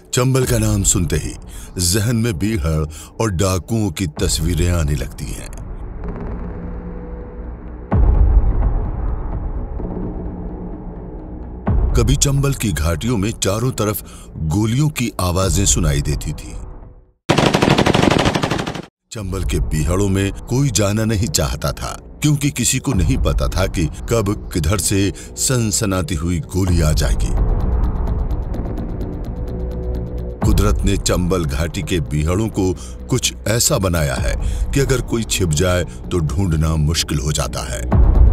चंबल का नाम सुनते ही जहन में बीहड़ और डाकुओं की तस्वीरें आने लगती हैं। कभी चंबल की घाटियों में चारों तरफ गोलियों की आवाजें सुनाई देती थी। चंबल के बीहड़ों में कोई जाना नहीं चाहता था, क्योंकि किसी को नहीं पता था कि कब किधर से सनसनाती हुई गोली आ जाएगी। कुदरत ने चंबल घाटी के बीहड़ों को कुछ ऐसा बनाया है कि अगर कोई छिप जाए तो ढूंढना मुश्किल हो जाता है।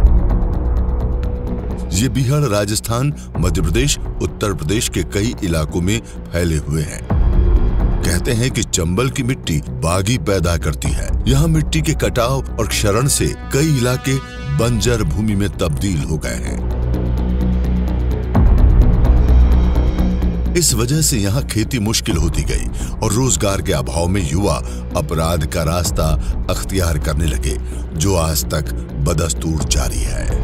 ये बीहड़ राजस्थान, मध्य प्रदेश, उत्तर प्रदेश के कई इलाकों में फैले हुए हैं। कहते हैं कि चंबल की मिट्टी बागी पैदा करती है। यहाँ मिट्टी के कटाव और क्षरण से कई इलाके बंजर भूमि में तब्दील हो गए हैं। इस वजह से यहाँ खेती मुश्किल होती गई और रोजगार के अभाव में युवा अपराध का रास्ता अख्तियार करने लगे, जो आज तक बदस्तूर जारी है।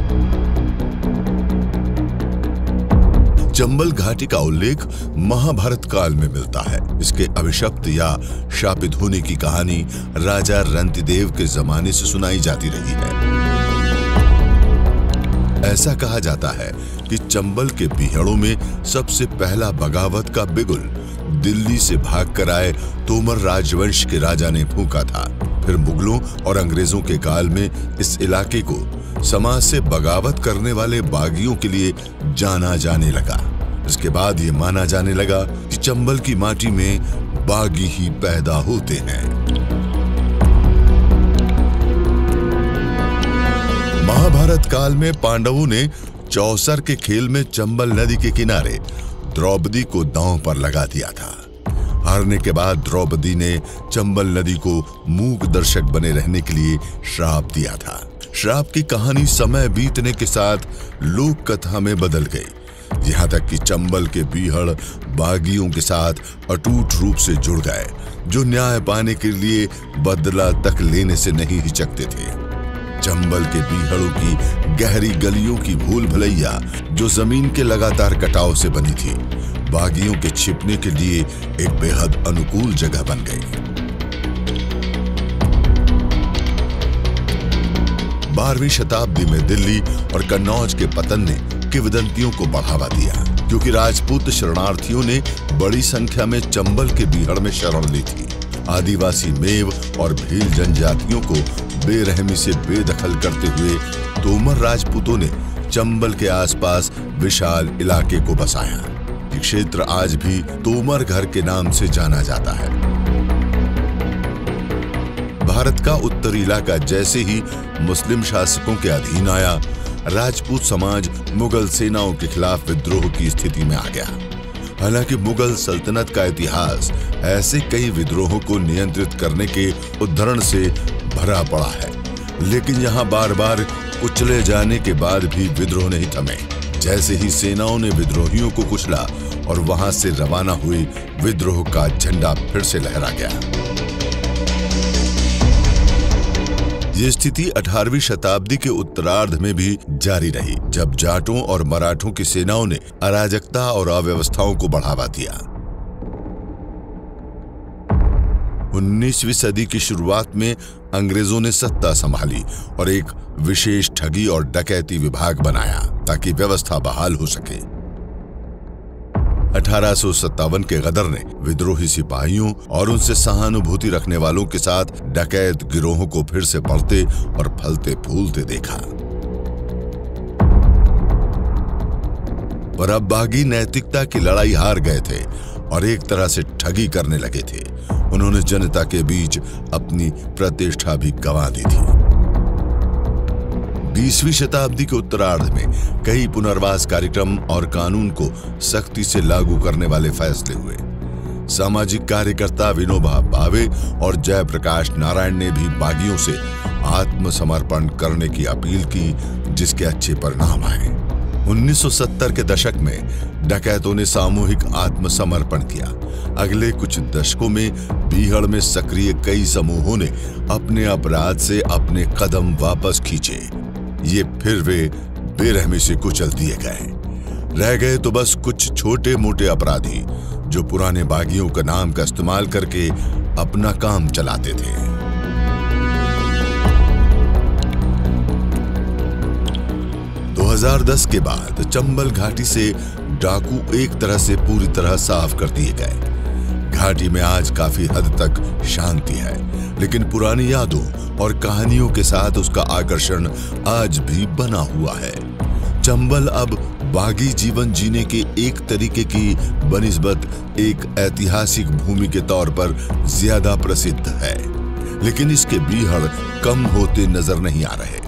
चंबल घाटी का उल्लेख महाभारत काल में मिलता है। इसके अभिशप्त या शापित होने की कहानी राजा रंतिदेव के जमाने से सुनाई जाती रही है। ऐसा कहा जाता है कि चंबल के बीहड़ों में सबसे पहला बगावत का बिगुल दिल्ली से भागकर आए तोमर राजवंश के राजा ने फूंका था। फिर मुगलों और अंग्रेजों के काल में इस इलाके को समाज से बगावत करने वाले बागियों के लिए जाना जाने लगा। इसके बाद ये माना जाने लगा कि चंबल की माटी में बागी ही पैदा होते हैं। महाभारत काल में पांडवों ने चौसर के खेल में चंबल नदी के किनारे द्रौपदी को दांव पर लगा दिया था। हारने के बाद द्रौपदी ने चंबल नदी को मूक दर्शक बने रहने के लिए श्राप दिया था। श्राप की कहानी समय बीतने के साथ लोक कथा में बदल गई, यहाँ तक कि चंबल के बीहड़ बागियों के साथ अटूट रूप से जुड़ गए, जो न्याय पाने के लिए बदला तक लेने से नहीं हिचकते थे। चंबल के बीहड़ों की गहरी गलियों की भूल भुलैया, जो जमीन के लगातार कटाव से बनी थी, बागियों के छिपने के लिए एक बेहद अनुकूल जगह बन गई। 12वीं शताब्दी में दिल्ली और कन्नौज के पतन ने किंवदंतियों को बढ़ावा दिया, क्योंकि राजपूत शरणार्थियों ने बड़ी संख्या में चंबल के बीहड़ में शरण ली थी। आदिवासी मेव और भील जनजातियों को बेरहमी से बेदखल करते हुए तोमर राजपूतों ने चंबल के आसपास विशाल इलाके को बसाया। ये क्षेत्र आज भी तोमर घर के नाम से जाना जाता है। भारत का उत्तरी इलाका जैसे ही मुस्लिम शासकों के अधीन आया, राजपूत समाज मुगल सेनाओं के खिलाफ विद्रोह की स्थिति में आ गया। हालांकि मुगल सल्तनत का इतिहास ऐसे कई विद्रोहों को नियंत्रित करने के उद्धरण से भरा पड़ा है, लेकिन यहाँ बार बार कुचले जाने के बाद भी विद्रोह नहीं थमे। जैसे ही सेनाओं ने विद्रोहियों को कुचला और वहां से रवाना हुई, विद्रोह का झंडा फिर से लहरा गया। ये स्थिति 18वीं शताब्दी के उत्तरार्ध में भी जारी रही, जब जाटों और मराठों की सेनाओं ने अराजकता और अव्यवस्थाओं को बढ़ावा दिया। 19वीं सदी की शुरुआत में अंग्रेजों ने सत्ता संभाली और एक विशेष ठगी और डकैती विभाग बनाया ताकि व्यवस्था बहाल हो सके। 1857 के गदर ने विद्रोही सिपाहियों और उनसे सहानुभूति रखने वालों के साथ डकैत गिरोहों को फिर से बढ़ते और फलते फूलते देखा। पर अब बागी नैतिकता की लड़ाई हार गए थे और एक तरह से ठगी करने लगे थे। उन्होंने जनता के बीच अपनी प्रतिष्ठा भी गंवा दी थी। 20वीं शताब्दी के उत्तरार्ध में कई पुनर्वास कार्यक्रम और कानून को सख्ती से लागू करने वाले फैसले हुए। सामाजिक कार्यकर्ता विनोबा भावे और जयप्रकाश नारायण ने भी बागियों से आत्मसमर्पण करने की अपील की, जिसके अच्छे परिणाम आए। 1970 के दशक में डकैतों ने सामूहिक आत्मसमर्पण किया। अगले कुछ दशकों में बीहड़ में सक्रिय कई समूहों ने अपने अपराध से अपने कदम वापस खींचे। ये फिर वे बेरहमी से कुचल दिए गए। रह गए तो बस कुछ छोटे मोटे अपराधी जो पुराने बागियों का नाम का इस्तेमाल करके अपना काम चलाते थे। 2010 के बाद चंबल घाटी से डाकू एक तरह से पूरी तरह साफ कर दिए गए। घाटी में आज काफी हद तक शांति है, लेकिन पुरानी यादों और कहानियों के साथ उसका आकर्षण आज भी बना हुआ है। चंबल अब बागी जीवन जीने के एक तरीके की बनिस्बत एक ऐतिहासिक भूमि के तौर पर ज्यादा प्रसिद्ध है, लेकिन इसके बीहड़ कम होते नजर नहीं आ रहे।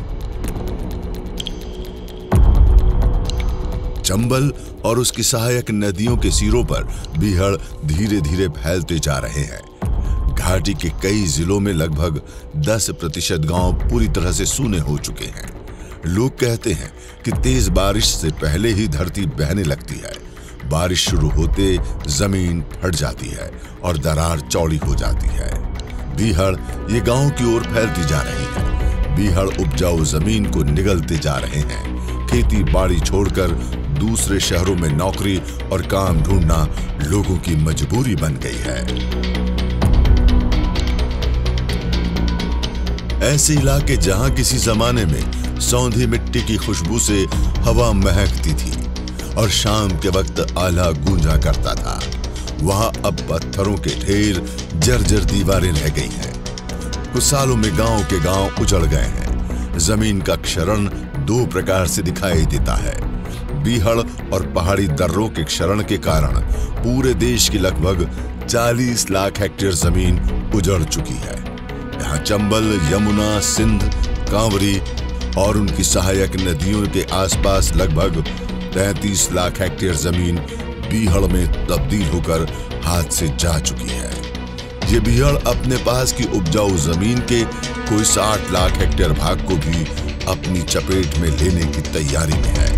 चंबल और उसकी सहायक नदियों के सिरों पर बीहड़ धीरे धीरे फैलते जा रहे हैं। घाटी के कई जिलों में लगभग 10% गांव पूरी तरह से सूने हो चुके हैं। लोग कहते हैं कि तेज बारिश से पहले ही धरती बहने लगती है। बारिश शुरू होते जमीन फट जाती है और दरार चौड़ी हो जाती है। बीहड़ ये गांव की ओर फैलती जा रही है। बीहड़ उपजाऊ जमीन को निगलते जा रहे हैं। खेती बाड़ी छोड़कर दूसरे शहरों में नौकरी और काम ढूंढना लोगों की मजबूरी बन गई है। ऐसे इलाके जहां किसी जमाने में सौंधी मिट्टी की खुशबू से हवा महकती थी और शाम के वक्त आला गूंजा करता था, वहां अब पत्थरों के ढेर, जर्जर दीवारें रह गई हैं। कुछ सालों में गांव के गांव उजड़ गए हैं। जमीन का क्षरण 2 प्रकार से दिखाई देता है। बीहड़ और पहाड़ी दर्रों के क्षरण के कारण पूरे देश की लगभग 40 लाख हेक्टेयर जमीन उजड़ चुकी है। यहाँ चंबल, यमुना, सिंध, कांवरी और उनकी सहायक नदियों के आसपास लगभग 33 लाख हेक्टेयर जमीन बीहड़ में तब्दील होकर हाथ से जा चुकी है। ये बीहड़ अपने पास की उपजाऊ जमीन के कोई 60 लाख हेक्टेयर भाग को भी अपनी चपेट में लेने की तैयारी में है।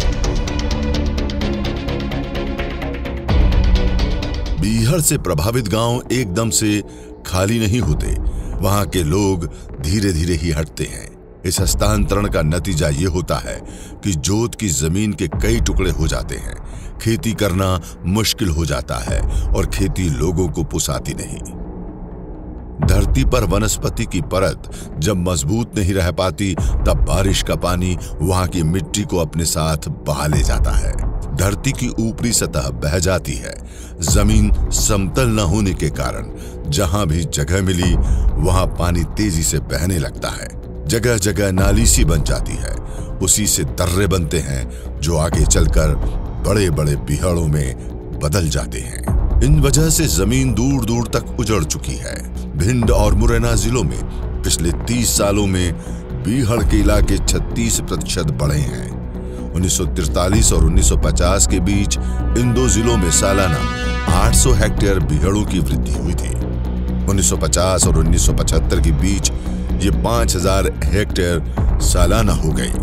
बीहड़ से प्रभावित गांव एकदम से खाली नहीं होते। वहां के लोग धीरे धीरे ही हटते हैं। इस हस्तांतरण का नतीजा ये होता है कि जोत की जमीन के कई टुकड़े हो जाते हैं। खेती करना मुश्किल हो जाता है और खेती लोगों को पुसाती नहीं। धरती पर वनस्पति की परत जब मजबूत नहीं रह पाती, तब बारिश का पानी वहां की मिट्टी को अपने साथ बहा ले जाता है। धरती की ऊपरी सतह बह जाती है। जमीन समतल न होने के कारण जहां भी जगह मिली वहां पानी तेजी से बहने लगता है। जगह जगह नाली सी बन जाती है। उसी से दर्रे बनते हैं जो आगे चलकर बड़े बड़े बीहड़ों में बदल जाते हैं। इन वजह से जमीन दूर दूर तक उजड़ चुकी है। भिंड और मुरैना जिलों में पिछले 30 सालों में बीहड़ के इलाके 36% बढ़े हैं। 1943 और 1950 के बीच इन 2 जिलों में सालाना 800 हेक्टेयर बीहड़ों की वृद्धि हुई थी। 1950 और 1975 के बीच ये 5000 हेक्टेयर सालाना हो गई।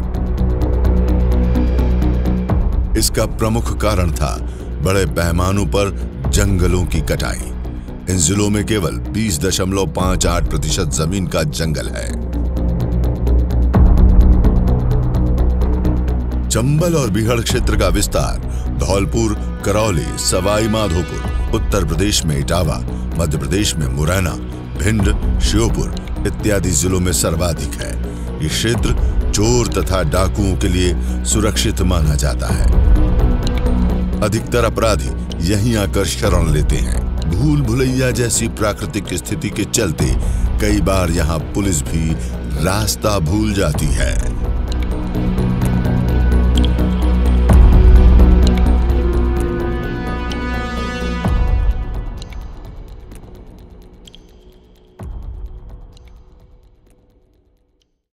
इसका प्रमुख कारण था बड़े पैमानों पर जंगलों की कटाई। इन जिलों में केवल 20.58% जमीन का जंगल है। चंबल और बीहड़ क्षेत्र का विस्तार धौलपुर, करौली, सवाई माधोपुर, उत्तर प्रदेश में इटावा, मध्य प्रदेश में मुरैना, भिंड, श्योपुर इत्यादि जिलों में सर्वाधिक है। ये क्षेत्र चोर तथा डाकुओं के लिए सुरक्षित माना जाता है। अधिकतर अपराधी यहीं आकर शरण लेते हैं। भूल भुलैया जैसी प्राकृतिक स्थिति के चलते कई बार यहाँ पुलिस भी रास्ता भूल जाती है।